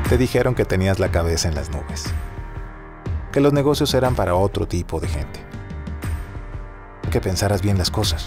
Te dijeron que tenías la cabeza en las nubes, que los negocios eran para otro tipo de gente, que pensaras bien las cosas.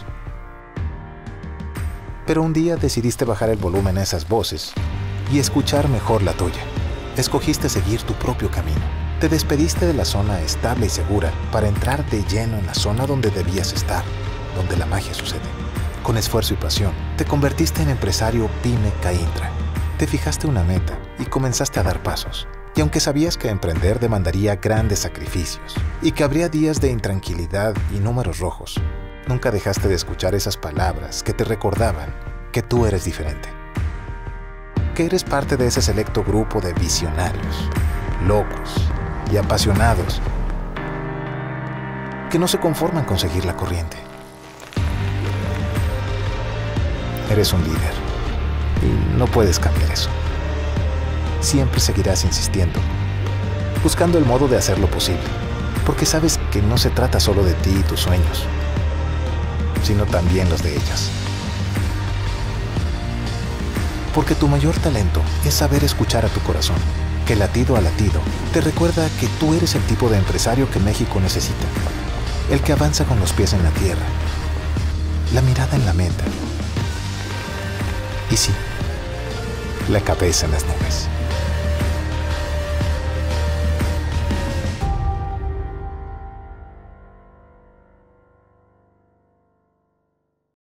Pero un día decidiste bajar el volumen a esas voces y escuchar mejor la tuya. Escogiste seguir tu propio camino. Te despediste de la zona estable y segura para entrar de lleno en la zona donde debías estar, donde la magia sucede. Con esfuerzo y pasión, te convertiste en empresario pyme Caintra. Te fijaste una meta y comenzaste a dar pasos. Y aunque sabías que emprender demandaría grandes sacrificios y que habría días de intranquilidad y números rojos, nunca dejaste de escuchar esas palabras que te recordaban que tú eres diferente. Que eres parte de ese selecto grupo de visionarios, locos y apasionados que no se conforman con seguir la corriente. Eres un líder y no puedes cambiar eso. Siempre seguirás insistiendo, buscando el modo de hacerlo posible, porque sabes que no se trata solo de ti y tus sueños, sino también los de ellas. Porque tu mayor talento es saber escuchar a tu corazón, que latido a latido te recuerda que tú eres el tipo de empresario que México necesita, el que avanza con los pies en la tierra, la mirada en la meta y sí, la cabeza en las nubes.